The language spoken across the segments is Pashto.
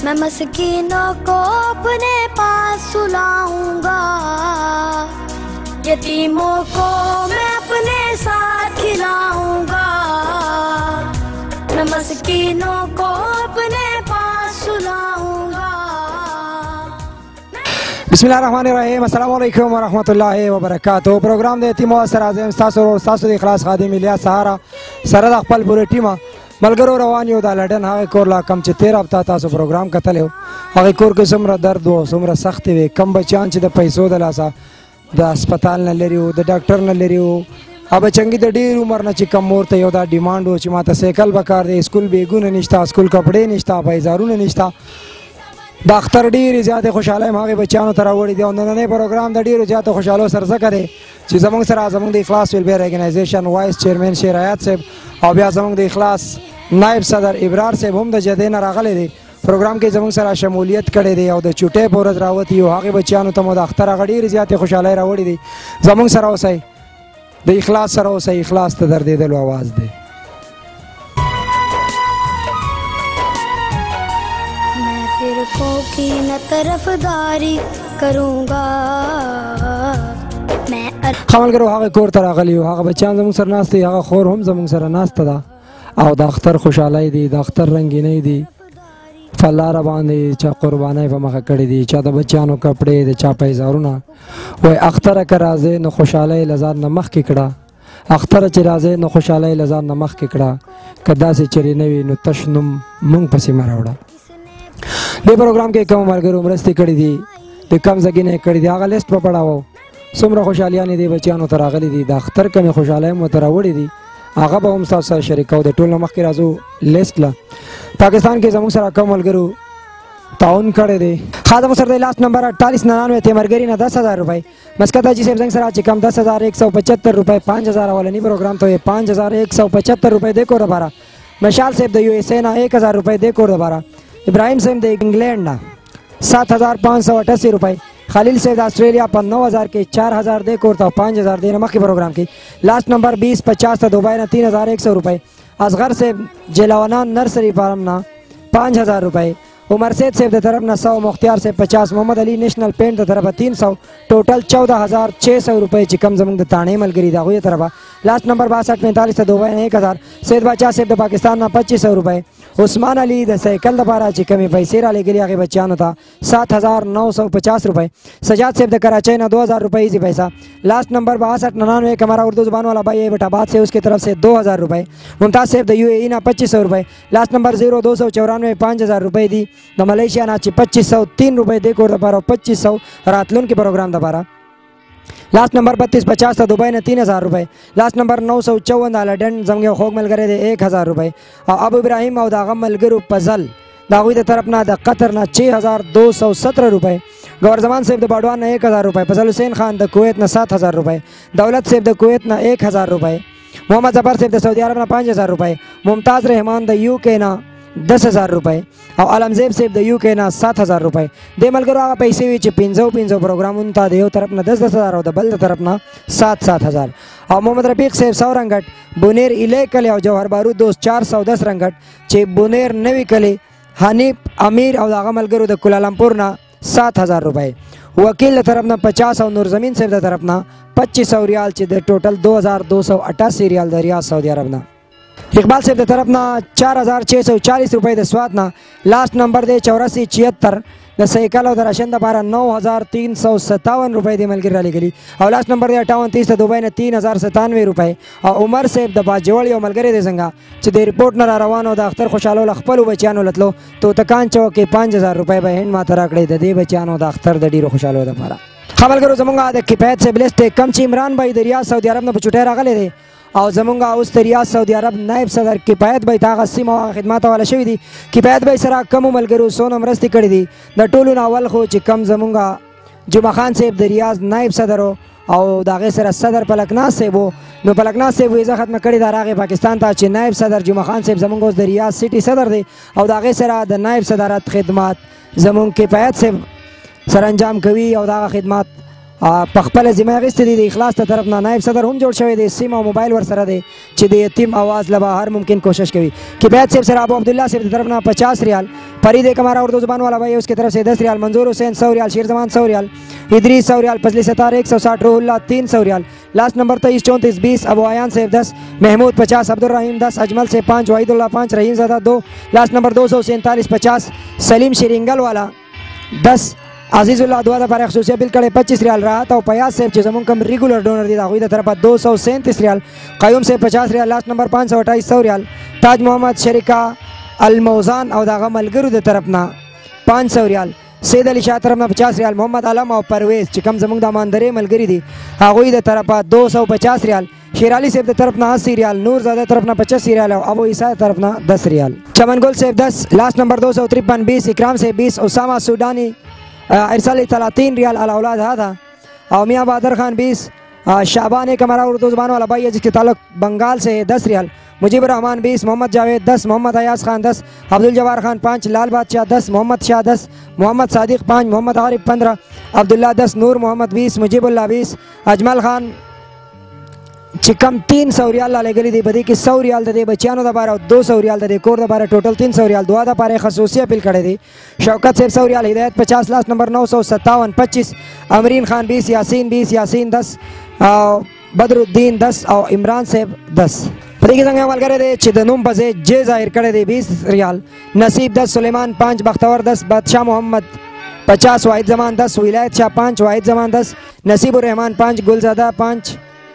میں مسکینوں کو اپنے پاس سلاؤں گا، یتیموں کو میں اپنے ساتھ کھلاؤں گا، میں مسکینوں کو اپنے پاس سلاؤں گا۔ بسم اللہ الرحمن الرحیم۔ السلام علیکم ورحمۃ اللہ وبرکاتہ۔ پروگرام د یتیمو سر اعظم ستاسو ورور ستاسو د اخلاص خادم الیاس سهارا سره د خپل پوره ټیمه ملګرو روان یو د لندن هغه کور لا کم چې 13 هفته تاسو پروګرام کتلی و، هغې کور کې څومره درد و، څومره سختې وې، کم بچیان چې د پیسو د لاسه د هسپتال نه لرې وو، د ډاکټر نه لرې وو، هغه بچنګي د ډېر عمر نه چې کم مور ته یو دا ډیمانډ و چې ما ته سایکل پکار دی، سکول بیګونه نشته، سکول کپړې نشته، پایزارونه نشته، د اختر ډېرې زیاتې خوشحالۍ م هغې بچیانو ته راوړې دي او نننی پروګرام د ډېرو زیاتو خوشحالو سره ځکه دی چې زموږ سره زموږ د اخلاص ویلفیر ارګنایزیشن وایس چیرمین شیر حیات صاحب او بیا زموږ د اخلاص نائب صدر ابرار صاحب هم د جدې نه راغلی دی، پروګرام کې زموږ سره شمولیت کړی دی او د چوټۍ په ورځ راوتي او هغې بچیانو ته مو د اختر هغه ډېرې زیاتې خوشحالۍ راوړې دي. زموږ سره اوسئ، د اخلاص سره اوسئ، اخلاص ته دردېدلو آواز دی. فرقوں کی نہ طرفداری کروں گا میں. ښه ملګرو هغه کور ته راغلي یو، هغه بچیان زموږ سره ناست دي، هغه خور هم زموږ سره ناسته ده او د اختر خوشحالۍ دي، د اختر رنګینۍ دي، په لاره باندې چا قربانۍ په مخه کړې دي، چا د بچیانو کپړې، د چا پیزارونه. وایي اختره که راځې نو خوشحالۍ له ځان نه مخکې کړه، اختره چې راځې نو خوشحالۍ له ځان نه مخکې کړه، که داسې چرې نه وي نو تش نوم مونږ پسې مه راوړه. دې پروګرام کې کوم ملګرو مرستې کړي دي، د کم ځای نه یې کړي دي، هغه لیست به پړاوو څومره خوشحالیانې دې بچیانو ته راغلي دي، د اختر کمې خوشحالۍ مو ته راوړي دي، هغه به هم ستاسو سره شریکوو. د ټول نه مخکې راځو لیست له پاکستان کې زموږ سره کوم ملګرو تعاون کړی دی. ښه زموږ سره د لاست نمبر 4899 تیمرګري نه 10,000 روپۍ، مسکت حاجي صاحب زنګ سره چې کم 10,175 روپۍ، 5,000 اولنی پروګرام ته یې 5,175 روپۍ دې کور دپاره، مشال صاحب د یو ایس اے نه 1,000 روپۍ دې کور دپاره، ابراہیم صاحب د انگلینڈ نه 7,588 روپۍ، خلیل صاحب د آسټرالیا په 9,000 کې 4,000 دې کور ته 5,000 دې نه مخکې پروګرام کې. لاست نمبر 2050 ته دبۍ نه 3,100 روپۍ، اصغر صاحب جلاونان نرسری فارم نه 5,000 روپۍ، عمر سید صاحب د طرف نه 100، مختار صاحب 50، محمد علی نیشنل پینٹ د طرفه 300، ټوټل 14,600 روپۍ چې کم زموږ د تاڼې ملګري د هغوی طرفه. لاست نمبر 6245 ته دبۍ نه 1,000، سید باچا صاحب د پاکستان نه 2,500 روپۍ، عثمان علی د سایکل دپاره چې کمې پیسې رالېږلي هغې بچیانو ته 7,950 روپۍ، سجاد صاحب د کراچۍ نه 2,000 روپۍ ایزی پیسہ. لاست نمبر 6299 ہمارا اردو زبان والا بھائی ہے بٹاباد سے، اس کی طرف سے 2,000 روپۍ، ممتاز صاحب د یو اے ای نه 2,500 روپۍ. لاست نمبر 0294 5,000 روپۍ دي، د ملیشیا نه چې 2,503 روپۍ دې کور دپاره او 2,500 راتلونکي پروګرام دپاره. لاست نمبر 3250 ته دبۍ نه 3,000 روپۍ، لاست نمبر 954 د لندن زموږ یو خوږ ملګری دی 1,000 روپۍ، او ابو ابراهیم او د هغه ملګرو فضل د هغوی د طرف نه د قطر نه 6,217 روپۍ، گور زمان صاحب د باډوان نه 1,000 روپۍ، فضل حسین خان د کویت نه 7,000 روپۍ، دولت صاحب د کویت نه 1,000 روپۍ، محمد ظفر صاحب د سعودي عرب نه 5,000 روپۍ، ممتاز رحمان د یو کې نه 10,000 روپۍ او علمزیب صاحب د یو کې نه 7,000 روپۍ. دې ملګرو هغه پیسې وي چې 500 پروګرامونو ته د یو طرف نه 10,000 او د بل طرف نه 7,000. او محمد رفیق صاحب 100 رنګټ، بونیر الی کلی او جوهر بارود دوست 410 رنګټ چې بونیر نوی کلی حنیف امیر او د هغه ملګرو د کولالمپور نه 7,000 روپۍ، وکیل د طرف نه 50 او نور زمین صاحب د طرف نه 2,500 ریال چې د ټوټل 2,288 ریال د ریاض سعودي عرب نه. اقبال صاحب د طرف نه 4,640 روپۍ د سوات نه. لاست نمبر دی 8476 د سایکل او د راشن دپاره 9,357 روپۍ د ملګري رالیږلي، او لاست نمبر دی 5830 د دبۍ نه 3,097 روپۍ، او عمر صاحب د باجوړ یو ملګری دی څنګه چې د ریپورټ نه را روان او د اختر خوشحالو له خپلو بچیانو لتلو توتکان چوک کې 5,000 روپۍ به هند ماته راکړې د دې بچیانو د اختر د ډېرو خوشحالو دپاره. ښه ملګرو زموږ د کفایت صاحب لیست دی کم چې عمران بھائی د ریاض سعودي عرب نه په چوټۍ راغلی دی، او زمونږ اوس د ریاض سعودي عرب نائب صدر کفایت بھائی ته هغه سیمه او خدمات حواله شوي دي. کفایت بھائی سره کمو ملګرو څونه مرستې کړي دي، د ټولو نه اول خو چې کم زمونږ جمعه خان صاحب د ریاض نائب صدر او د هغې سره صدر پلکناز صاحب و، نو پلکناز صاحب ویزه ختمه کړې ده راغې پاکستان ته چې نائب صدر جمعه خان صاحب زمونږ اوس د ریاض سټي صدر دی، او د هغې سره د نائب صدارت خدمات زمونږ کفایت صاحب سره انجام کوي او د هغه خدمات په خپل ذمه اخیستې دي. د اخلاص ته طرف نه نائب صدر هم جوړ شوی دی. سیم او موبایل ورسره دی چې د یتیم آواز لبا هر ممکن کوشش کوي. کفایت صاحب سره ابو عبداللہ صاحب کی طرف نہ 50 ریال. فرید ایک ہمارا اردو زبان والا بھائی اس کی طرف سے 10 ریال. منظور حسین 100 ریال. شیر زمان 100 ریال. ادریس 100 ریال. فضلی ستار 160. روح اللہ 300 ریال. لاسٹ نمبر 23 34 20. ابو عیان صاحب 10. محمود 50. عبدالرحیم 10. اجمل سے 5. وحید اللہ 5. رحیم زادہ 2. لاسٹ نمبر 247 50. سلیم شرینگل والا 10. عزیز اللہ دعا دا پر خصوصیہ بل کڑے 25 ریال. راحت او پیاز صاحب چې زمون کم ریگولر ڈونر دی دا غوی دا طرفا 237 ریال. قیوم سے 50 ریال. لاسٹ نمبر 528 100 ریال. تاج محمد شریکہ الموزان او دا ملګرو د طرفنا 500 ریال. سید علی شاہ طرفنا 50 ریال. محمد علم او پرویز چې کم زمونږ د ماندرې ملګری دي هغوی د طرفا 250 ریال. شیر علی صاحب د طرفنا 80 ریال. نور زادہ طرفنا 85 ریال او ابو عیسیٰ طرفنا 10 ریال. چمن گل صاحب 10. لاسٹ نمبر 253 20. اکرام سے 20. اسامہ سودانی ارسال 30 ریال الاولاد هذا. اور میاں بہادر خان 20. شعبان ایک ہمارا اردو زبان والا بھائی ہے جس کے تعلق بنگال سے 10 ریال. مجیب الرحمان 20. محمد جاوید 10. محمد ایاز خان 10. عبدالجوار خان 5. لال بادشاہ 10. محمد شاہ 10. محمد صادق 5. محمد عارف 15. عبداللہ 10. نور محمد 20. مجیب اللہ 20. اجمل خان چکم 300 ریال لالے گلی دی بدی کی 100 ریال دے بچیانو دا بارہ 200 ریال دے کور دا بارہ ٹوٹل 300 ریال. دعا دا پارے خصوصیہ پل کڑے دی. شوکت صاحب 100 ریال. ہدایت 50. لاسٹ نمبر 957 25. امرین خان 20. یاسین 20. یاسین 10. بدر الدین 10 او عمران صاحب 10. پدې کې څنګه عمل کړی دی چې د نوم په ځای جې ظاهر کړی دی 20 ریال. نصیب 10. سلیمان 5. بختور 10. بادشاہ محمد 50. واحد زمان 10. ولایت شاہ 5. واحد زمان 10. نصیب الرحمان 5. گلزادہ 5.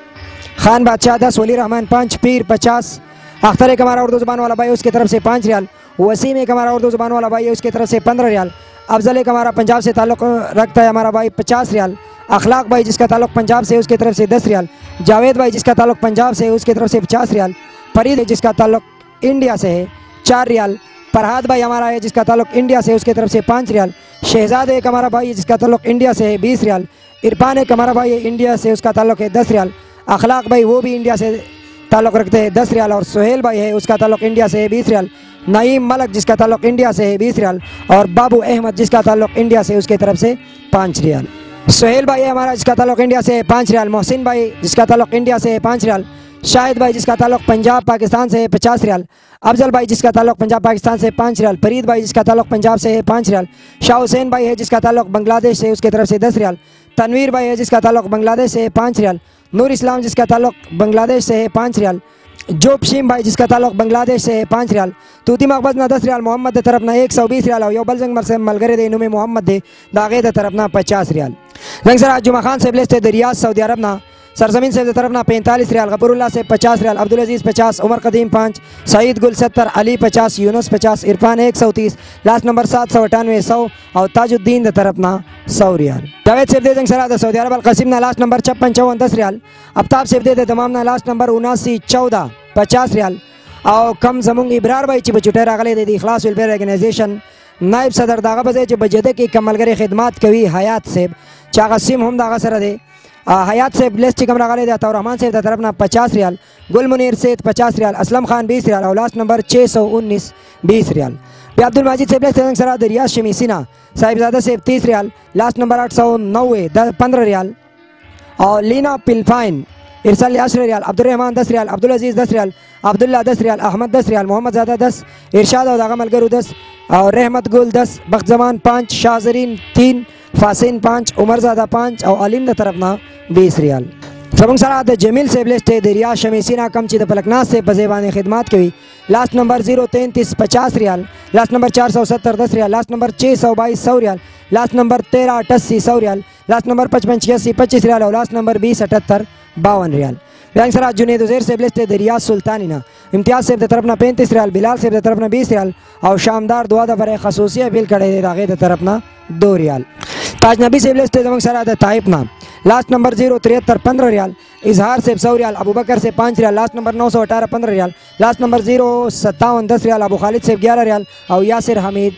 خان بادشاہ 10. ولی رحمان 5. پیر 50. اختر ایک ہمارا اردو زبان والا بھائی اس کی طرف سے 5 ریال. وسیم ایک ہمارا اردو زبان والا بھائی ہے اس کی طرف سے 15 ریال. افضل ایک ہمارا پنجاب سے تعلق رکھتا ہے ہمارا بھائی 50 ریال. اخلاق بھائی جس کا تعلق پنجاب سے اس کی طرف سے 10 ریال. جاوید بھائی جس کا تعلق پنجاب سے اس کی طرف سے 50 ریال. فرید جس کا تعلق انڈیا سے ہے 4 ریال. فرحاد بھائی ہمارا ہے جس کا تعلق انڈیا سے اس کی طرف سے 5 ریال. شہزاد ایک ہمارا بھائی ہے جس کا تعلق انڈیا سے ہے 20 ریال. عرفان ایک ہمارا بھائی ہے انڈیا سے اس کا تعلق ہے 10 ریال. اخلاق بھائی وہ بھی انڈیا سے تعلق رکھتے ہیں 10 ریال. اور سہیل بھائی ہے اس کا تعلق انڈیا سے ہے 20 ریال. نعیم ملک جس کا تعلق انڈیا سے ہے 20 ریال. اور بابو احمد جس کا تعلق انڈیا سے اس کی طرف سے 5 ریال. سہیل بھائی ہے ہمارا جس کا تعلق انڈیا سے ہے 5 ریال. محسن بھائی جس کا تعلق انڈیا سے ہے 5 ریال. شاہد بھائی جس کا تعلق پنجاب پاکستان سے ہے 50 ریال. افضل بھائی جس کا تعلق پنجاب پاکستان سے 5 ریال. فرید بھائی جس کا تعلق پنجاب سے ہے 5 ریال. شاہ حسین بھائی ہے جس کا تعلق بنگلہ دیش سے اس کی طرف سے 10 ریال. تنویر بھائی ہے جس کا تعلق بنگلہ دیش سے ہے 5 ریال. نور اسلام جس کا تعلق بنگلہ دیش سے ہے 5 ریال. جوب شیم بھائی جس کا تعلق بنگلہ دیش سے ہے 5 ریال. توتی مقبض نہ 10 ریال. محمد دے طرف نہ 120 ریال. اور یو بلزنگ مرسے ملگرے دے نومے محمد دے داغے دے طرف نہ 50 ریال. زنگ سر جمعہ خان سے بلیستے دے ریاض سعودی عرب نہ سرزمین سے طرف نہ 45 ریال. غفور اللہ سے 50 ریال. عبدالعزیز 50. عمر قدیم 5. سعید گل 70. علی 50. یونس 50. عرفان 130. لاسٹ نمبر 798 100. اور تاج الدین دے طرف نہ 100 ریال. جاوید سے دے زنگ سر سعودی عرب القاسم نہ لاسٹ نمبر 56 54 10 ریال. ابتاب سے دے تمام نہ لاسٹ نمبر 79 14 50 ریال. او کم زمونږ ابرار بھائی چې بچټه راغلي د اخلاص ویلفیر ارګنایزیشن نائب صدر داغه بځای چې بجده کې کملګری خدمات کوي حیات صاحب چې هغه سیم هم داغه سره دی. حیات صاحب لیسٹ چې کوم راغلی دی عطا رحمان صاحب د طرف نه 50 ریال. گل منیر سید 50 ریال. اسلم خان 20 ریال. اور لاسٹ نمبر 619 20 ریال. بیا عبدالمجید صاحب لیسٹ سره د ریاض شمیسینا صاحبزادہ صاحب 30 ریال. لاسٹ نمبر 890 15 ریال. اور لینا پلفائن ارسال 10 ریال. عبدالرحمان 10 ریال. عبدالعزیز 10 ریال. عبداللہ 10 ریال. احمد 10 ریال. محمد زادہ 10. ارشاد اور داغا ملگرو 10. اور رحمت گل 10. بخت زمان 5. شاہ زرین 3. فاسین 5. عمر زادہ 5. اور علیم دا طرف نا 20 ریال. زمونږ سره د جمیل صاحب لیسٹ د ریاض شمیسینا کم چې د پلکناز سے په ځای باندې خدمات کوي. لاسٹ نمبر 033 50 ریال. لاسٹ نمبر 470 10 ریال. لاسٹ نمبر 622 100 ریال. لاسٹ نمبر 1388 100 ریال. لاسٹ نمبر 5586 25 ریال. اور لاسٹ نمبر 2078 52 ریال. بیانگ سرا جنید عزیر سے بلسٹ د ریاض سلطانی نا امتیاز سے طرف نہ 35 ریال. بلال سے طرف نہ 20 ریال. اور شامدار دعا دا برے خصوصیہ بل کڑے دے داغے دے طرف نہ 2 ریال. تاج نبی سے بلسٹ زمانگ سرا د تائپ نا لاسٹ نمبر 073 15 ریال. اظہار سے 100 ریال. ابو بکر سے 5 ریال. لاسٹ نمبر 918 15 ریال. لاسٹ نمبر 057 10 ریال. ابو خالد سے 11 ریال. اور یاسر حمید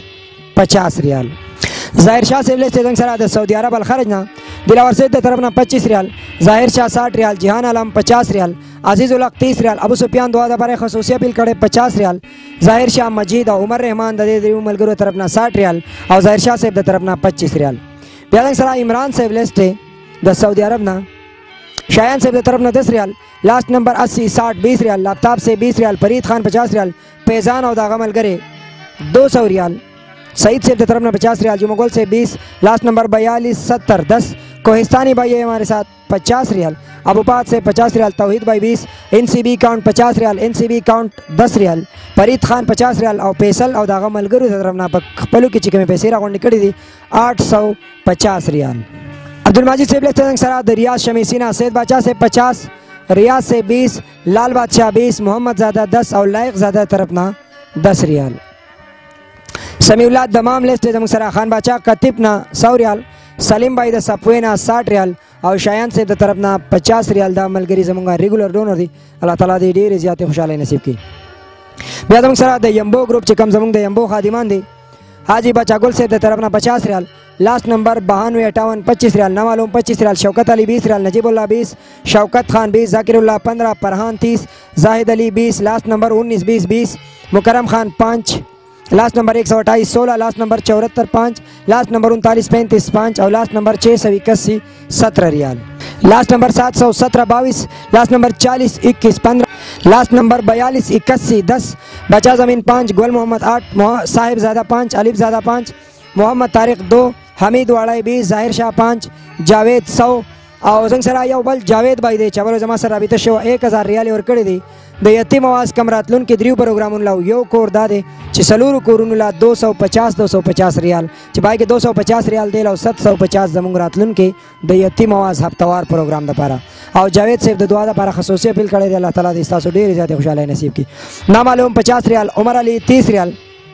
50 ریال. ظاہر شاہ سے بلسٹ زنگ سرا د سعودی عرب الخرج نا دلاور سے طرف نہ 25 ریال. ظاہر شاہ 60 ریال. جہان عالم 50 ریال. عزیز الحق 30 ریال. ابو سفیان دعا دا برے خصوصیہ بل کڑے 50 ریال. ظاہر شاہ مجید اور عمر رحمان دے دیو ملگرو طرف نہ 60 ریال. اور ظاہر شاہ سے طرف نہ 25 ریال. بیادنگ سرا عمران سے بلسٹ د سعودی عرب نا. شایان صاحب د طرف نا 10 ریال. لاسٹ نمبر 80 60 20 ریال. لاپتاب سے 20 ریال. فرید خان 50 ریال. پیزان او داغه ملګری 200 ریال. سعید صاحب د طرف نا 50 ریال. جو مغل سے 20. لاسٹ نمبر 42 70 10. کوہستانی بھائی ہے ہمارے ساتھ 50 ریال. ابو پات سے 50 ریال. توحید بھائی 20. ان سی بی کاؤنٹ 50 ریال. ان سی بی کاؤنٹ 10 ریال. فرید خان 50 ریال او فیصل او داغه ملګرو د طرف نا په خپلو کې چې کومې پیسې راغونډې کړې دي 850 ریال. عبدالماجد صاحب لیسٹنگ سرا د ریاض شمیسینہ. سید بادشاہ سے 50. ریاض سے 20. لال بادشاہ 20. محمد زادہ 10 اور لائق زادہ طرف نا 10 ریال. سمیع اللہ دمام لیسٹ زمون سرا. خان بادشاہ کتب نا 100 ریال. سلیم بھائی د سپوینا 60 ریال او شایان صاحب د طرف نا 50 ریال. دا ملګری زمونږ ریګولر ډونر دی. الله تعالی دې ډېرې زیاتې خوشحالۍ نصیب کړي. بیا زمونږ سره د یمبو ګروپ چې کوم زمونږ د یمبو خادمان دي حاجی بچا گل صاحب د طرف نا 50 ریال. لاسٹ نمبر 92 58 25 ریال. نامعلوم 25 ریال. شوکت علی 20 ریال. نجیب اللہ 20. شوکت خان 20. ذاکر اللہ 15. فرحان 30. زاہد علی 20. لاسٹ نمبر 19 20 20. مکرم خان 5. لاسٹ نمبر 128 16. لاسٹ نمبر 74 5. لاسٹ نمبر 39 35 5 اور لاسٹ نمبر 681 17 ریال. لاسٹ نمبر 717 22. لاسٹ نمبر 40 21 15. لاسٹ نمبر 42 81 10. بچا زمین 5. گل محمد 8. صاحب زادہ 5. علیم زادہ 5. محمد طارق 2. حمید واڑائی 20. ظاہر شاہ 5. جاوید 100 او زنګ سره یو بل جاوید بھائی دی چې بل زما سره رابطه شو 1000 ریال ورکړي دي. د یتیم آواز کم راتلون کې دریو پروګرامونو لا یو کور دا دی چې سلورو کورونو لا 250 ریال چې بای کې 250 ریال دی او 750 زمونږ راتلون کې د یتیم آواز هفتوار پروګرام لپاره. او جاوید صاحب د دعا لپاره خصوصي اپیل کړی دی. الله تعالی دې تاسو ډېر زیات خوشاله نصیب کړي. نامعلوم 50 ریال. عمر علی 30 ریال.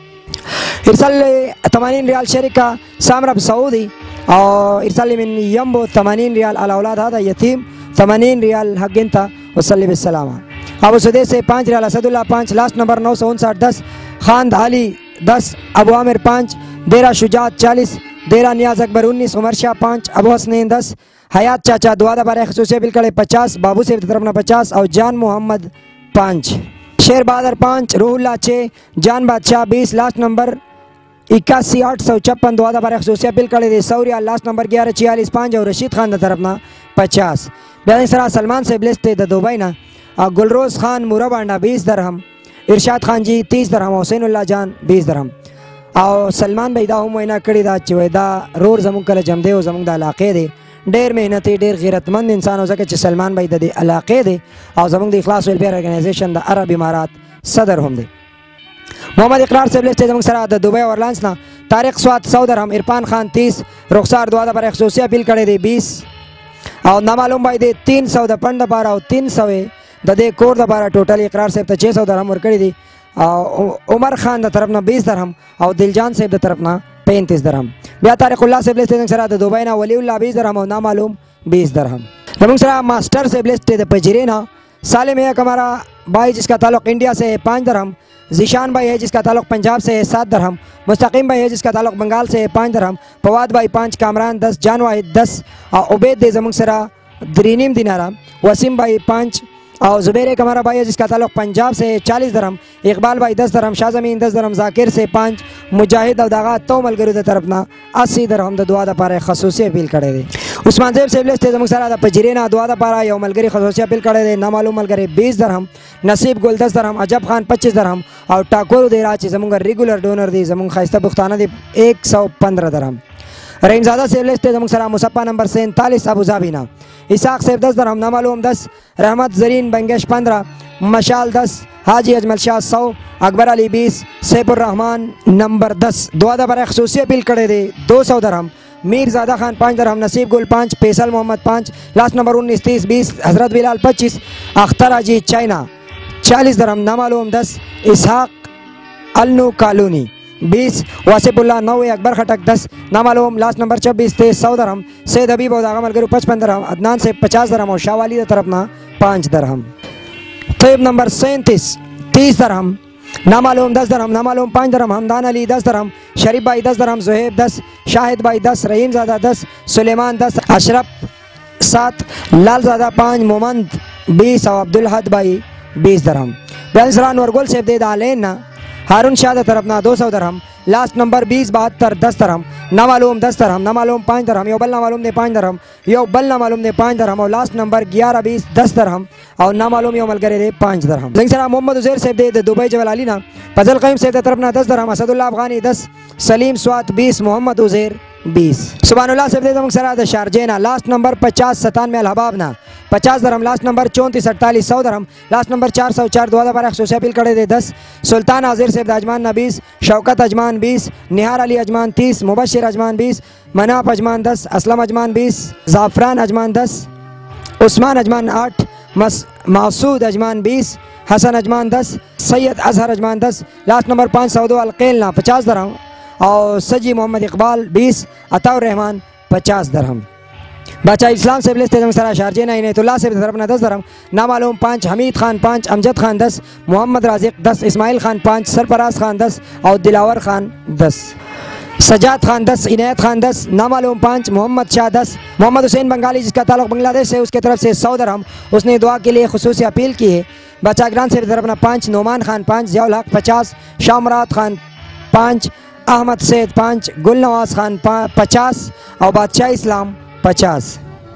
ارسال 80 ریال. شرکا سامرب سعودی اور ارسال من یمبو 80 ریال. الاولاد هذا یتیم 80 ریال حق انت وصلی بالسلام. ابو سدے سے 5 ریال. اسد اللہ 5. لاسٹ نمبر 959 10. خاند علی 10. ابو عامر 5. دیرہ شجاعت 40. دیرہ نیاز اکبر 19. عمر شاہ 5. ابو حسنین 10. حیات چاچا دعا دا بارے خصوصی بل کڑے 50. بابو سے طرف نا 50 اور جان محمد 5. شیر بہادر 5. روح اللہ 6. جان بادشاہ 20. لاسٹ نمبر 81 856 دعا دا بارے خصوصی بل کڑے دے 100 ریال. لاسٹ نمبر 11 46 5 اور رشید خان دا طرف نا 50. بیان سرا سلمان سے بلسٹ دا دبئی نا. گلروز خان مورا بانڈا 20 درہم. ارشاد خان جی 30 درہم. حسین اللہ جان 20 درہم. او سلمان بھائی دا هم وینا کړی دا چې وای دا رور زمونږ کله جمع دی او زمونږ د علاقې دی ډېر محنتي ډېر غیرتمند انسان او ځکه چې سلمان بھائی د دې علاقې دی او زمونږ د اخلاص ویلفیر ارګنایزیشن د عرب امارات صدر هم دی. محمد اقرار صاحب لیسٹ زمونږ سره د دوبۍ اورلانس نه. طارق سواد 100 درہم. عرفان خان 30. رخسار دعا دا پر خصوصی اپیل کړی دی 20. او نامعلوم بھائی دی 300 د پند لپاره او 300 د دې کور لپاره ټوټل اقرار صاحب ته 600 درہم ورکړي دي. عمر خان د طرف نه 20 درہم او دلجان صاحب د طرف نه 35 درہم. بیا طارق الله صاحب لیسٹ سره د دوبۍ نه ولی الله 20 درہم او نامعلوم 20 درہم. زموږ سره ماسٹر صاحب لیسٹ د پجرے نه. سالم ایک ہمارا بھائی جس کا تعلق انڈیا سے ہے 5 درہم. ذیشان بھائی ہے جس کا تعلق پنجاب سے ہے 7 درہم. مستقیم بھائی ہے جس کا تعلق بنگال سے ہے 5 درہم. فواد بھائی 5. کامران 10. جان واحد 10. عبید دے زموږ سره 3.5 دینارا. وسیم بھائی 5. اور زبیر ایک ہمارا بھائی ہے جس کا تعلق پنجاب سے 40 درہم. اقبال بھائی 10 درہم. شاہ زمین 10 درہم. ذاکر سے 5. مجاہد او داغا تو ملګرو د طرف نه 80 درہم د دعا د پاره خصوصي اپیل کړی دی. عثمان زیب صاحب لیسٹ زموږ سره د پجرې نه دعا د پاره یو ملګری خصوصي اپیل کړی دی. نامعلوم ملګری 20 درہم. نصیب گل 10 درہم. عجب خان 25 درہم. او ټاکور دی را چې زموږ ریګولر ډونر دی زموږ خاسته پښتانه دی 115 درہم. رحیم زادہ صاحب لیسٹ زموږ سره مصطفی نمبر 47 ابو ظبی نه. اسحاق صاحب 10 درہم. نامعلوم 10. رحمت زرین بنگش 15. مشال 10. حاجی اجمل شاہ 100. اکبر علی 20. سیف الرحمان نمبر 10 دعا دا برای خصوصی اپیل کړی دی 200 درہم. میر زادہ خان 5 درہم. نصیب گل 5. فیصل محمد 5. لاسٹ نمبر 19 30 20. حضرت بلال 25. اختر حاجی چائنا 40 درہم. نامعلوم 10. اسحاق النو کالونی 20. واسف اللہ 9. اکبر خٹک 10. نامعلوم لاسٹ نمبر 26 100 درہم. سید حبیب او داغا ملګرو 55 درہم. عدنان سے 50 درہم اور شاہ والی طرف نا 5 درہم. طیب نمبر 37 30 درہم. نامعلوم 10 درہم. نامعلوم 5 درہم. حمدان علی 10 درہم. شریف بھائی 10 درہم. زہیب 10. شاہد بھائی 10. رحیم زادہ 10. سلیمان 10. اشرف 7. لال زادہ 5. مومند 20 اور عبدالحد بھائی 20 درہم. بیان سران ورگل سے دے دالین نا. ہارون شاہ دا طرف نا 200 درہم. لاسٹ نمبر 20 72 10 درہم. نامعلوم 10 درہم، نامعلوم 5 درہم، یو بل نامعلوم دے 5 درہم، یو بل نامعلوم دے 5 درہم، اور لاسٹ نمبر 1120 10 درہم، اور نامعلوم یو ملگرے دے 5 درہم. زنگ سلام محمد عزیر صاحب دے دبئی جبل علینا، فضل قیم صاحب دے طرفنا 10 درہم، اسد اللہ افغانی 10، سلیم سوات 20، محمد عزیر 20. سبحان اللہ صاحب دے زمانگ سرا دا شارجینا، لاسٹ نمبر 5097 الحبابنا 50 درہم، لاسٹ نمبر 3448 100 درہم، لاسٹ نمبر 404 دعا پر 100 سے اپیل کردے دے 10. سلطان عازر صاحب دا اجمان 20، شوکت اجمان 20، نہار علی اجمان 30، مبشر اجمان 20، مناپ اجمان 10، اسلم اجمان 20، زعفران اجمان 10، عثمان اجمان 8، معصود اجمان 20، حسن اجمان 10، سید اظہر اجمان 10، لاسٹ نمبر 502 القیلنا 50 درہم، اور سجی محمد اقبال 20، عطا الرحمان 50 درہم. بادشاہ اسلام صاحب لستے زنگ سرا شارجینا عنایت اللہ صاحب طرفنا 10 درہم، نامعلوم 5، حمید خان 5، امجد خان 10، محمد رازق 10، اسماعیل خان 5، سرفراز خان 10، اور دلاور خان 10، سجاد خان 10، عنایت خان 10، نامعلوم 5، محمد شاہ 10، محمد حسین بنگالی جس کا تعلق بنگلہ دیش سے، اس کے طرف سے 100 درہم، اس نے دعا کے لیے خصوصی اپیل کی ہے. بادشاہ گران صاحب طرفنا 5، نعمان خان 5، ضیاء الحق 50، شاہ مراد خان 5، احمد سید 5، گل نواز خان 50، اور بادشاہ اسلام 50.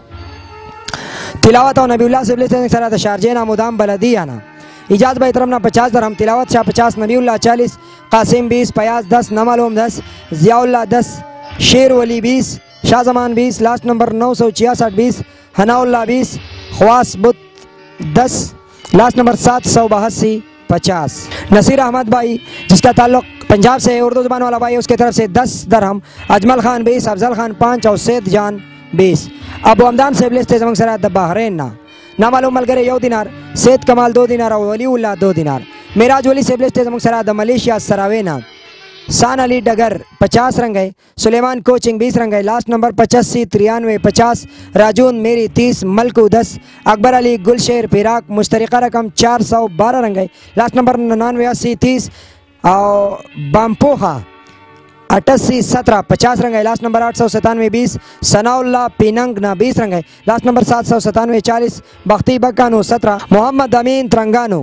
تلاوت اور نبی اللہ صاحب علیہ وسلم شارجینا مدام بلدیانہ، اجاز بھائی طرفنا 50 درہم، تلاوت شاہ 50، نبی اللہ 40، قاسم 20، پیاز 10، نامعلوم 10، ضیاء اللہ 10، شیر ولی 20، شاہ زمان 20، لاسٹ نمبر 966 20، حنا اللہ 20، خواص بت 10، لاسٹ نمبر 782 50. نصیر احمد بھائی جس کا تعلق پنجاب سے اردو زبان والا بھائی، اس کے طرف سے 10 درہم، اجمل خان 20، افضل خان 5، اور سید جان 20. ابو حمدان صاحب لستے زمانگ سرا دا بحرین نا، نامعلوم ملگرے 1 دینار، سید کمال 2 دینار، اور ولی اللہ 2 دینار. میراج ولی صاحب لستے زمانگ سرا دا ملیشیا سراوینا، سان علی ڈگر 50 رنگے، سلیمان کوچنگ 20 رنگے، لاسٹ نمبر 85 93 50، راجون میری 30، ملکو 10، اکبر علی گلشیر پیراک، مشترکہ رقم 412 رنگے، لاسٹ نمبر 99 80 30، اور بامپوخا 88 17 50 رنگے، لاسٹ نمبر 897 20، ثناء اللہ پیننگ نا 20 رنگے، لاسٹ نمبر 797 40، بختی بکانو 17، محمد امین ترنگانو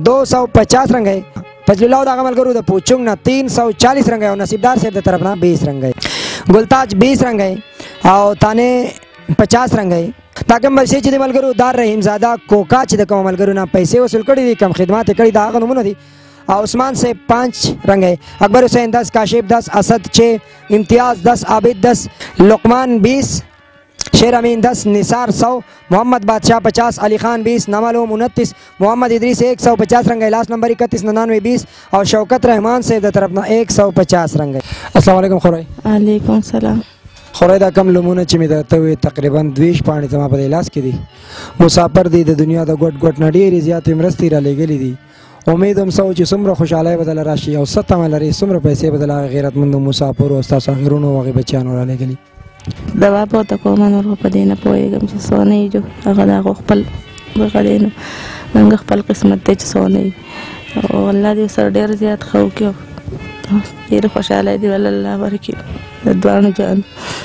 250 رنگے، فضل اللہ دا عمل کرو دا پوچھنگ نا 340 رنگے، اور نصیبدار صاحب دا طرف نا 20 رنگے، گلتاج 20 رنگے، اور تانے 50 رنگے. تاکہ مرسی چی دی عمل کرو دار رحیم زادہ کوکا چی دا کم عمل کرو نا پیسے وصول کردی دی، کم خدمات کردی دا آغا نمونو دی. عثمان سے 5 رنگے، اکبر حسین 10، کاشف 10، اسد 6، امتیاز 10، عابد 10، لقمان 20، شیر امین 10، نثار 100، محمد بادشاہ 50، علی خان 20، نامعلوم 29، محمد ادریس 150 رنگے، لاسٹ نمبر 31 99 20، اور شوکت رحمان سے دا طرفنا 150 رنگے. السلام علیکم خورائی. علیکم السلام. خورائی دا کم لمونه چې مې درته وې تقریبا 2 پاڼې زما په لاس کې دي، مسافر دي، د دنیا د ګوټ ګوټ نه ډېرې زیاتې مرستې رالیږلې دي. امید هم سو چې څومره خوشحالۍ به دله راشي او څه تمه لري څومره پیسې به دله هغه غیرتمندو مسافرو او ستاسو غرونو او هغې بچیانو رالیږلي. دوا پورته کوم نور خو په دې نه پوهېږم چې څو نه یي جو هغه د هغو خپل دغه دی نو موږ خپل قسمت دی چې څو نه یي، او الله دې سره ډېر زیات ښه وکړي، ډېرې خوشحالۍ دې ول الله ورکړي د دواړو جان.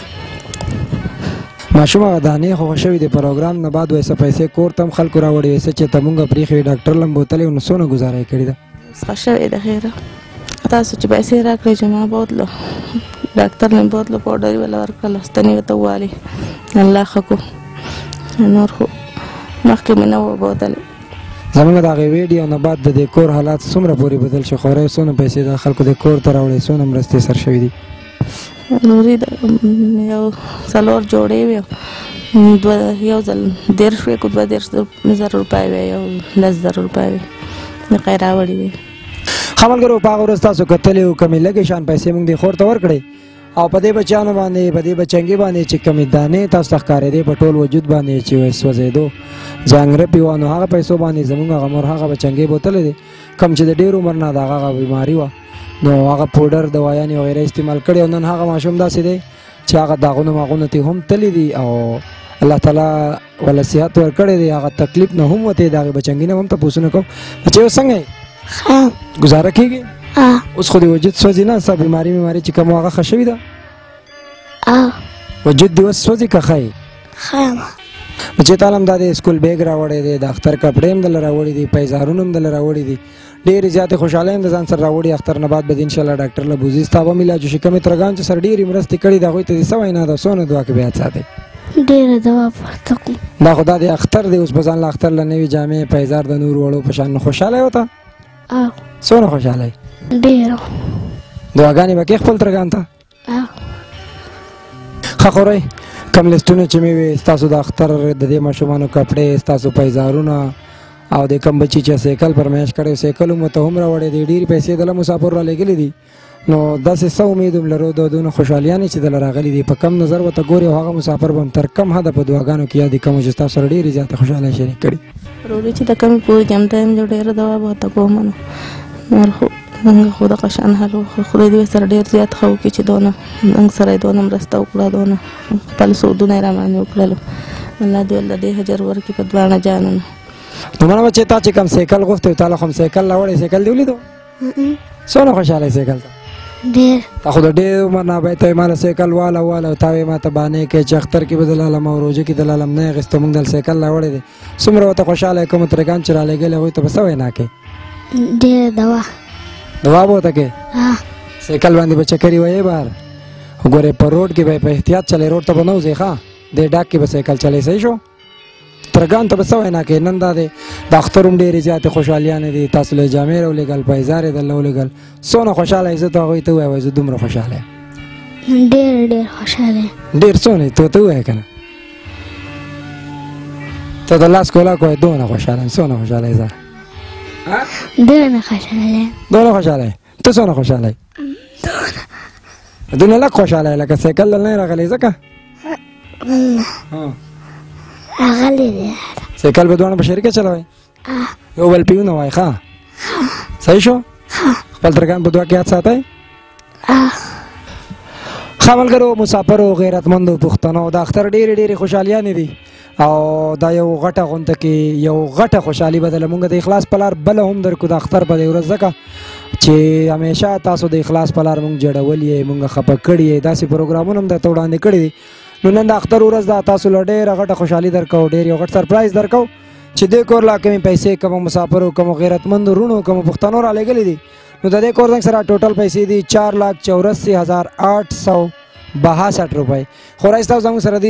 ماشوم هغه دانې خو شوي د پروګرام نه بعد ویسه پیسې کور ته هم خلکو راوړې ویسه چې ته مونږ پرېښې وې ډاکټر له هم بوتلې نو څونه ګزاره یې کړې ده؟ ښه شوې ده خیره، تاسو چې پیسې راکړې چې ما بوتلو ډاکټر نه بوتلو پاوډر یې وله ورکړله ستنې ورته ووالې الله ښه کړو، نور خو مخکې مې نه وه بوتلې. زمونږ د هغې ویډیو نه بعد د دې کور حالات څومره پورې بدل شو؟ خورۍ څونه پیسې د خلکو د کور ته راوړې، څونه مرستې سر شوي دي؟ نورې یو 4 جوړې وې، یو ځل 10 وې که 20,000 روپۍ وې، یو 10,000 روپۍ وې نقی راوړې وې. ښه ملګرو په هغه ورځ تاسو کتلې وو کمې لږې شان پیسې مونږ دې خور ته ورکړې، او په دې بچیانو باندې په دې بچنګې باندې چې کمې دانې تاسو ته ښکارېدې په ټول وجود باندې چې سوځېدو ځانګرپې وه، نو هغه پیسو باندې زمونږ هغه مور هغه بچنګې بوتلې دي کم چې د ډېر عمر نه د هغه بیماري وه، نو هغه پوډر دوايانې وغیره استعمال کړي، او نن هغه ماشوم داسې دی چې هغه داغونه ماغونه ترې هم تللي دي، او الله تعالی وله صحت ورکړی دی، هغه تکلیف نه هم وتی د هغې بچنګي نه هم تپوسونه کوم. بچې اوس څنګه یې؟ ګزاره کېږي؟ اوس خو د وجود سوځي نه؟ ستا بیماري چې کوم هغه ښه شوي ده؟ وجود دې اوس سوځي که ښه یې؟ چې تعلم دا د سکول بیگ راوړی دی د اختر کپړې هم دله راوړي دي پیزارونه هم دله راوړي دي ډېرې زیاتې خوشحالۍ هم د ځان سره راوړي اختر نه بعد به د انشاءالله ډاکټر لبوزي ستا به ملاجو شي کومې ترګان چې سره ډېرې مرستې کړي د هغوی ته دې څه وینا ده څونه دعا کې به یاد ساتئ ډېره دوا پورته کوم دا خو دا د اختر دی اوس به ځان له اختر له نوي جامې پیزار د نور وړو په شان خوشحالی وته څونه خوشحالی ډېره دعاګانې به کې خپل ترګان ته ښه خورئ کم لیسټونه چې مې وې ستاسو د اختر د دې ماشومانو کپړې ستاسو پیزارونه او د کم بچي چې سیکل فرمایش کړی سیکل مو ته هم راوړی دی ډېرې پیسې دله مسافر رالیږلي دي نو داسې څه امید هم لرو د دونه خوشحالیانې چې دله راغلي دي په کم نظر ورته ګوري او هغه مسافر به هم تر کم حده په دعاګانو کې یادې کوم چې ستاسو سره ډېرې زیاتې خوشحالۍ شریک کړي ورورې چې د کمې پوهې جام ټایم جو ډېره دوا به ورته کوم نو نور خو موږ خو دغه شان حال وکړو خدای دې سره ډېر زیات ښه وکړي چې دونه موږ سره یې دونه مرسته وکړه دونه خپل سودونه یې راباندې وکړلو الله دې الله دې اجر ورکړي په دواړه جانونه نو منه بچې تا چې کوم سیکل غوښتی تا له خو هم سیکل راوړی سیکل دې ولیدو څونه خوشحالی سیکل ته ډېر تا خو د ډېر عمر نه به ته یې ماله سیکل واله او تا وې ما ته بانې کوې چې اختر کې به دلالم او روژه کې دلالم نه یې اخېستو موږ دل سیکل راوړی دی څومره ورته خوشحاله یې کوم ترګان چې رالیږلي هغوی ته به څه وینا کوې ډېره دوا دوا به ورته کوې سیکل باندې به چکرې ویې بهر ګورې په روډ کې به په احتیاط چلی روډ ته به نه وځې ښه دې ډاک کې به سیکل چلی صحیح شو ترګان ته به څه وینا کوې نن دا دی د اختر هم ډېرې زیاتې خوشحالیانې دي تاسو له جامې راولېږل پیزار یې درله ولېږل څونه خوشحاله یې زه ته هغوی ته ووایه زه دومره خوشحاله یم ډېر خوشحاله ډېر څونه ته ووایه که نه ته د لاس کولاک وایې دونه خوشحاله یم څونه خوشحاله یې زه دونه خوشحاله یم دونه خوشحاله یې ته څونه خوشحاله یې دونه لږ خوشحاله یې لکه سیکل دل نه یې راغلی ځکه راغلی دی سیکل به دواړه په شریکه چلوئ یو بل پیونه وایي ښه صحیح شو خپل ترګان په دعا کې یاد ساتئ ښه ملګرو مسافرو غیرتمندو پښتنو د اختر ډېرې ډېرې خوشحالیانې دي او دا یو غټه غونډه کې یو غټه خوشحالي به دله مونږ د اخلاص په لار بله هم درکړو د اختر په دې ورځ ځکه چې همیشه تاسو د اخلاص په لار مونږ جوړولي یې مونږ خفه کړي یې داسې پروګرامونه هم درته وړاندې کړي دي نو نن د اختر ورځ دا تاسو له ډېره غټه خوشحالي درکوو ډېر یو غټ سرپرایز درکوو چې دې کور لا کمې پیسې کومو مسافرو کومو غیرتمندو وروڼو کومو پښتنو رالیږلي دي نو د دې کور زنګ سره ټوټل پیسې دي 4,84,862 روپۍ خو راځئ تاسو زموږ سره دي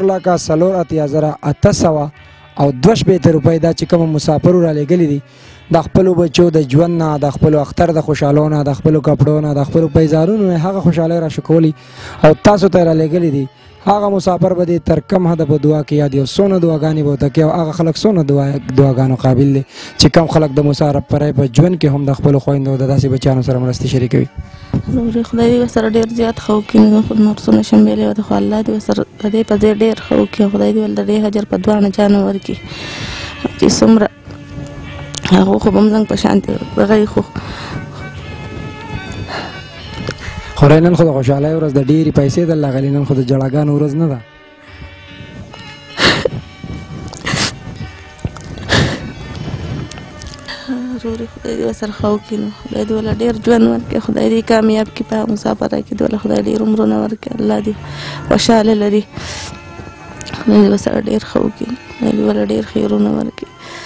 4,84,800 او 2 روپۍ دا چې کومو مسافرو رالیږلي دي د خپلو بچو د ژوند نه د خپلو اختر د خوشحالو نه د خپلو کپړو نه د خپلو پیزارونو نه هغه خوشحالۍ راشکولي او تاسو ته یې رالیږلي دي هغه مسافر به دې تر کم حده په دعا کې یاد یو څونه دعاګانې به ورته کوي او هغه خلک څونه دعاګانو قابل دي چې کم خلک د مسافرۍ په ژوند کې هم د خپلو خویندو د داسې بچیانو سره مرستې شریکوي نورې خدای دې ورسره ډېر زیات ښه وکړي نور څه نشم ویلی ورته خو الله دې ورسره د دې په ځای ډېر ښه وکړي خدای دې ورته ډېر اجر په دواړه جانو ورکړي چې څومره هغه خو به هم زنګ په شانتې دغه یې خو خورای نن خو د خوشحالۍ ورځ د ډېرې پیسې درله غلي نن خو د جړاګانو ورځ نه ده ورورې خدای دې ورسره ښه وکړي نو خدای دې ورله ډېر ژوند ورکړي خدای دې کامیاب کړي په مسافره کې دې ورله خدای ډېر عمرونه ورکړي الله دې خوشحاله لري خدای دې ورسره ډېر ښه وکړي خدای دې ورله ډېر خیرونه ورکړي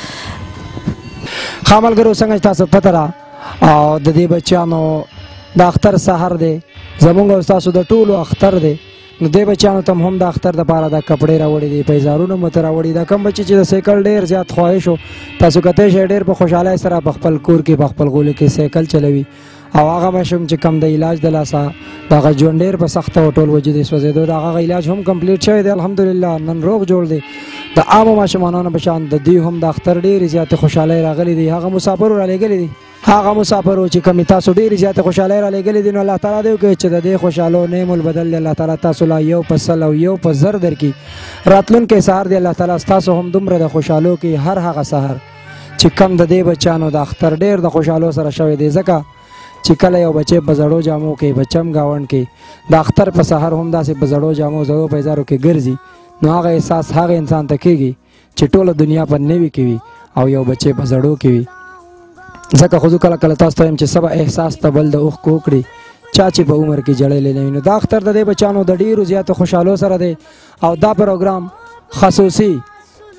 ښه ملګرو څنګه چې تاسو پته ده او د دې بچیانو د اختر سحر دی زمونږ او ستاسو د ټولو اختر دی نو دې بچیانو ته هم د اختر دپاره دا کپړې راوړي دي پیزارونه مو ته راوړي دا کم بچي چې د سیکل ډېر زیات خواهش و تاسو کتی شئ ډېر په خوشحالۍ سره په خپل کور کې په خپل غولي کې سیکل چلوي او هغه ماشوم چې کم د علاج د لاسه د هغه ژوند ډېر په سخته و ټول وجود یې سوځېدو د هغه علاج هم کمپلیټ شوی دی الحمدلله نن روغ جوړ دی د عامو ماشومانو په شان د دوی هم د اختر ډېرې زیاتې خوشحالۍ راغلي دي هغه مسافرو رالیږلي دي هغه مسافرو چې کمې تاسو ډېرې زیاتې خوشحالۍ رالیږلي دي نو الله تعالی دې وکړي چې د دې خوشحالو نعم البدل دی الله تعالی تاسو لا یو په سل او یو په زر درکړي راتلونکی سهار دی الله تعالی ستاسو هم دومره د خوشحالو کې هر هغه سهار چې کم د دې بچیانو د اختر ډېر د خوشحالو سره شوی دی ځکه چې کله یو بچی په زړو جامو کې بچم گاونډ کې د اختر په سهار هم داسې په زړو جامو زړو پیزارو کې ګرځي نو هغه احساس هغه انسان ته کېږي چې ټوله دنیا په نوي کې وي او یو بچی په زړو کې وي ځکه خو زه کله کله تاسو ته وایم چې سبا احساس ته بل د اوښکو وکړي چا چې په عمر کې جړلی نه وي نو دا اختر د دې بچیانو د ډېرو زیاتو خوشحالو سره دی او دا پروګرام خصوصي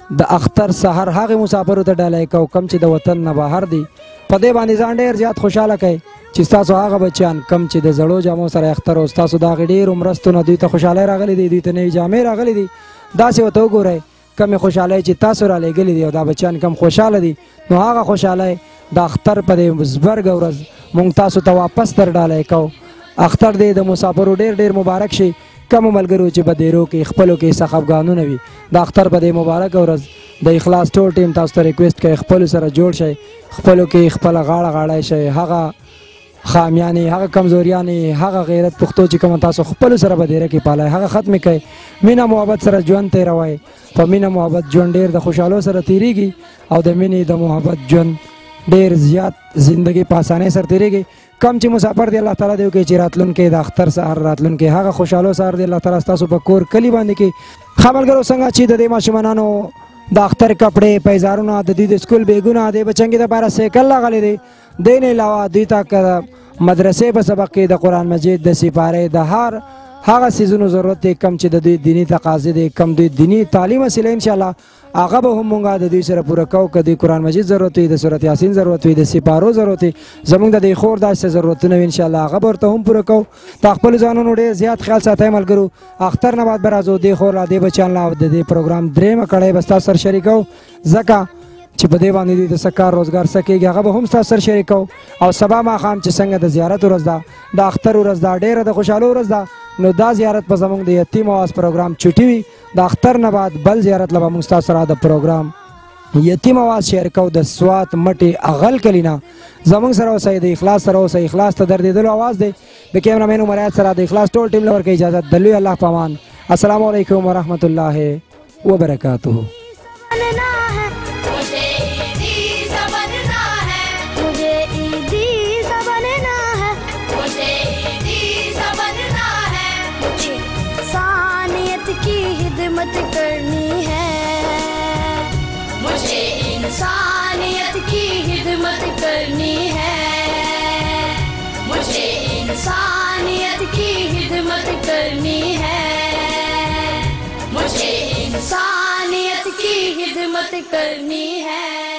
د اختر سحر هغه مسافرو ته ډالۍ کو کم چې د وطن نه بهر دي. په دې باندې ځان ډېر زیات خوشحاله کوي چې تاسو هغه بچیان کم چې د زړو جامو سره اختر او تاسو د هغې ډېرو مرستو نه دوی ته خوشحالۍ راغلې دي، دوی ته نوې جامې راغلې دي. داسې ورته وګورئ کمې خوشحالۍ چې تاسو رالیږلې دي او دا بچیان کم خوشحاله دي، نو هغه خوشحالۍ د اختر په دې زبرګه ورځ موږ تاسو ته واپس در ډالۍ کوو. اختر دې د مسافرو ډېر ډېر مبارک شي. کمو ملګرو چې بدیرو کې خپلو کې څه خفګانونه وي، د اختر په دې مبارکه ورځ د اخلاص ټول ټیم تاسو ته ریکویسټ کوي خپلو سره جوړ شئ، خپلو کې خپله غاړه غاړی شئ. هغه خامیانې، هغه کمزوریانې، هغه غیرت پښتو چې کومه تاسو خپلو سره بدیره کې پالئ هغه ختمې کړئ. مینه محبت سره ژوند تېروئ. په مینه محبت ژوند ډېر د خوشحالو سره تېرېږي او د مینې د محبت ژوند ډېر زیات زندګي په اسانۍ سره تېرېږي. کم چې مسافر دی الله تعالی دې وکړي چې راتلونکی د اختر سهار راتلونکی هغه خوشحالو سهار دی الله تعالی ستاسو په کور کلي باندې کې. ښه ملګرو څنګه چې د دې ماشومانانو د اختر کپړې پیزارونه د دوی د سکول بیګونه د بچنګې دپاره سایکل راغلی دی. دې نه علاوه دوی ته که مدرسې په سبق کې د قرآن مجید د سپارې د هر هغه څیزونو ضرورت دی کم چې د دوی دیني تقاضې دی کم دوی دیني تعلیم حاصله انشاءالله هغه به هم مونږ د دوی سره پوره کوو. که دوی قرآن مجید ضرورت وي، د سورت یاسین ضرورت وي، د سپارو ضرورت وي، زمونږ د دې خور داسې ضرورتونه وي انشاءالله هغه به ورته هم پوره کوو. د خپلو ځانونو ډېر زیات خیال ساتئ ملګرو. اختر نه بعد به راځو دې خور لا دې بچیان لا د دې پروګرام درېیمه کړۍ به ستاسو سره شریکوو، ځکه چې په دې باندې دوی د څه کار روزګار څه کېږي هغه به هم ستاسو سره شریکوو. او سبا ماښام چې څنګه د زیارت ورځ ده، د اختر ورځ ده، ډېره د خوشحالو ورځ ده، نو دا زیارت به زموږ د یتیم اواز پروګرام چوټي وي. د اختر نه بعد بل زیارت له به موږ ستاسو سره د پروګرام یتیم اواز شیر کوو د سوات مټې اغل کلي نه. زموږ سره اوسئ، د اخلاص سره اوسئ. اخلاص ته دردېدلو اواز دی. د کیمرامین عمر ایاز سره د اخلاص ټول ټیم له ورکوي اجازت. د لوی الله په امان. السلام علیکم ورحمۃ اللہ وبرکاتہ. کرنی ہے مجھے انسانیت کی خدمت کرنی ہے، مجھے انسانیت کی خدمت کرنی ہے، مجھے انسانیت کی خدمت کرنی ہے.